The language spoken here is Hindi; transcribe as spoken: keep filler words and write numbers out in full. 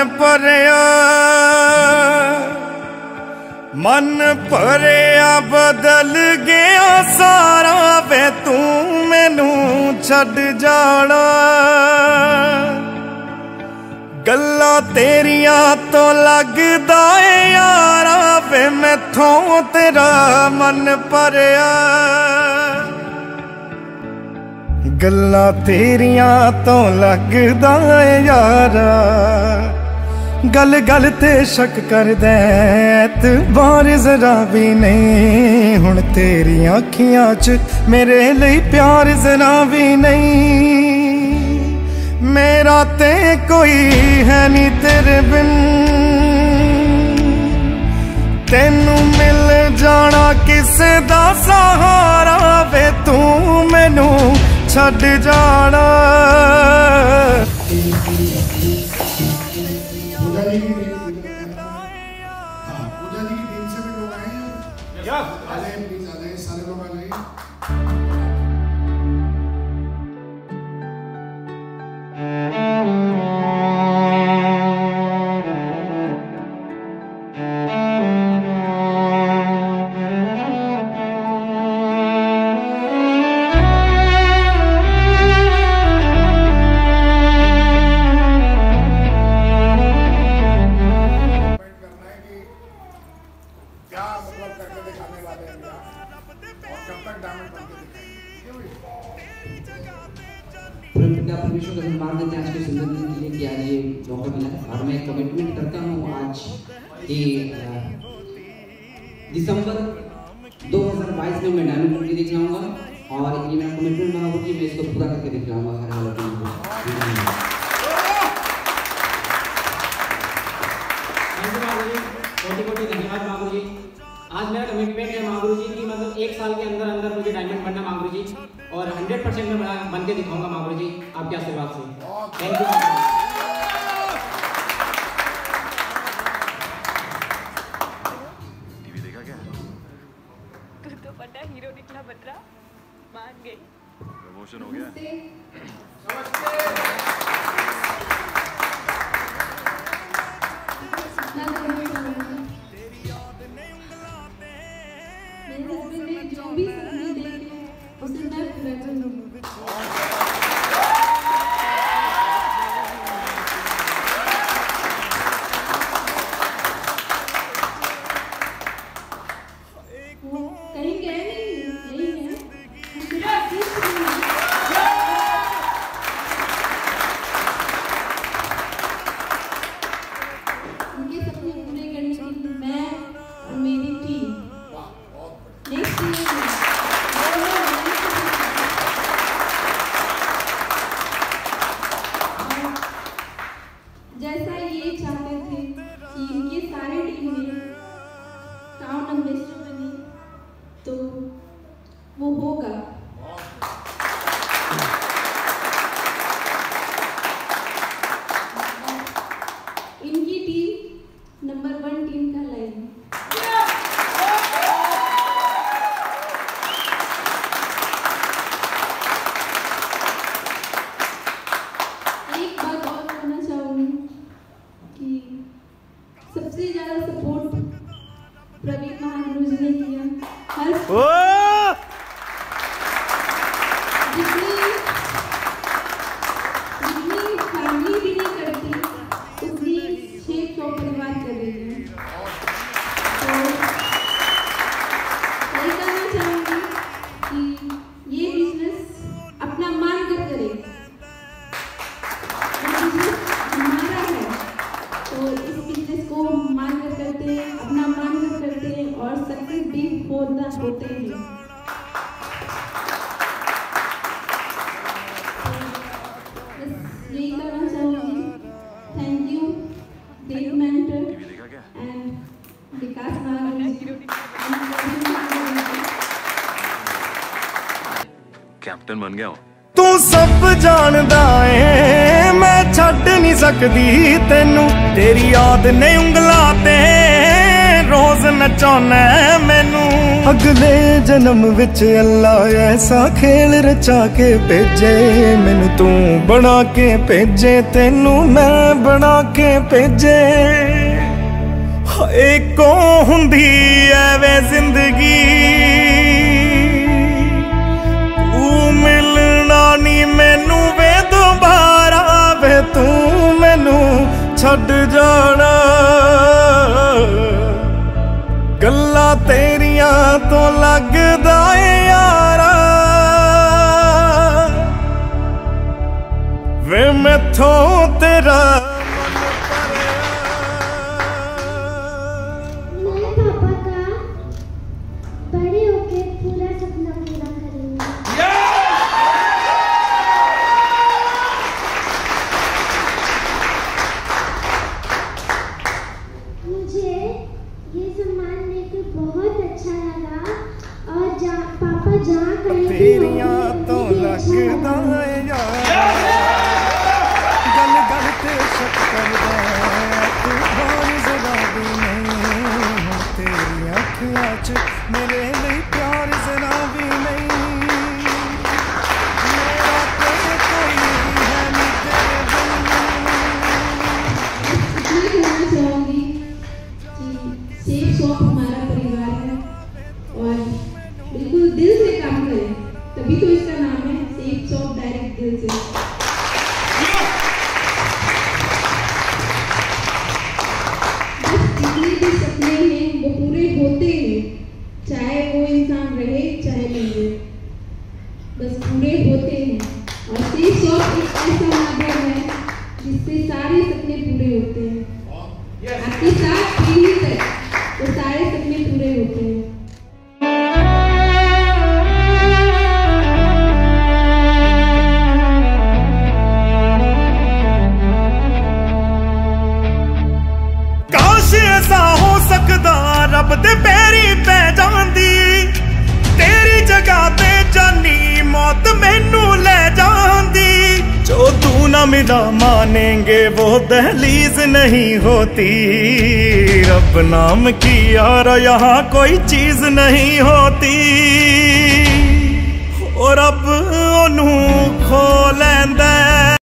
भरिया मन भरिया बदल गया सारा वे तू मैनू छड़ जाना गल्लां तेरिया तो लगदा है यारा वे मैथों तेरा मन भरिया गल्लां तेरिया तो लगदा है यारा गल गल ते शक कर दे एतबार जरा भी नहीं हुण तेरियां अखियां च मेरे लिए प्यार जरा भी नहीं मेरा ते कोई है नी तेरे बिन तेनू मिल जाना किसे दा सहारा वे तू मैनू छड़ जाना। परमेश्वर का धन्यवाद देते हैं आज के सुंदर दिन के लिए कि आज ये मौका मिला और मैं कमिटमेंट करता हूँ आज कि दिसंबर दो हज़ार बाईस में मैं डायमंड मूवी दिखलाऊंगा और ये मेरा कमिटमेंट बना हुआ कि मैं इसको पूरा करके दिखलाऊंगा हर हालत में। कोटि कोटि धन्यवाद मांगू जी। आज मेरा कमिटमेंट है मांगू जी कि मतलब एक साल के अंदर अंदर मुझे डायमंड बनना मांगू जी और हंड्रेड परसेंट में बन के दिखाऊंगा मांगू जी आपके आशीर्वाद से। Thank you. टीवी देखा क्या? तू तो पता हीरो निकला बतरा मान गई। प्रमोशन हो गया। जो भी सपने देखे उसे मैं पूरा करूंगी। वो कहीं गए नहीं, यही है। उनके सपने पूरे करने के लिए मैं और मेरी टीम जैसा ये चाहते थे कि इनके सारे टीम में टाउन एम्बेसडर बने तो वो होगा। इनकी टीम नंबर वन टीम का लाइन सबसे ज्यादा सपोर्ट प्रवीण महागुरु जी ने किया। हर जितनी जितनी फैमिली भी नहीं करती उतनी शेख शो परिवार कर रही है। तो यही कहना चाहूँगी कि ये बिजनेस अपना मान कर करे। हमारा है तो इस बिजनेस को मान कर करते हैं, अपना मान कर करते हैं और सक्सेस भी होता होते हैं। यही कहना चाहूँगी। Thank you Dev mentor and Vikas Maharaj. Captain बन गया हूँ। तू सब जानदा है मैं छड्ड नहीं सकदी तेनू तेरी याद ने उंगलां ते रोज नचाना मैनू। अगले जन्म विच अल्लाह ऐसा खेल रचा के भेजे मैनू, तू बना के भेजे तेनू मैं बना के भेजे। एको हुंदी ऐवे जिंदगी तू मिलना नी मैनू वे दोबारा वे, तू मैनू छड़ जाना। गल्लां तेरियां तो लगदा ए यारा वे मैथों तेरा मैं पापा का बड़े होके पूरा सपना पूरा करूंगी। मुझे ये सम्मान लेके बहुत अच्छा लगा और जा पापा जहाँ कहीं भी तेरियां होंगे, तो मुझे अच्छा लगदा लगा। ए यारा गल गल ते शक करदा तू बार जरा भी नहीं, तेरी अखियां च मेरे लिए प्यार जरा भी नहीं। मेरा कोई कोई है नी तेरे इतना कहना चाहूँगी कि सेफ शॉप हमारा परिवार है और बिल्कुल दिल से काम करें, तभी तो इसका नाम है सेफ शॉप डायरेक्ट दिल से। बस जितने भी सपने हैं वो पूरे होते हैं, चाहे वो इंसान रहे चाहे नहीं रहे, बस पूरे होते हैं। और सेफ शॉप एक ऐसा माध्यम है जिससे सारे सपने पूरे होते हैं। आपके साथ पीढ़ी तक वो सारे सपने पूरे होते हैं। काश ऐसा हो सकदा रब दे पैरी पै जांदी, तेरी जगह ते जानी मौत मैनू ले जांदी। जो तू ना मिला मानेंगे वो दहलीज नहीं होती, रब नाम की यार यहाँ कोई चीज नहीं होती। और अब ओनू खो लैंदा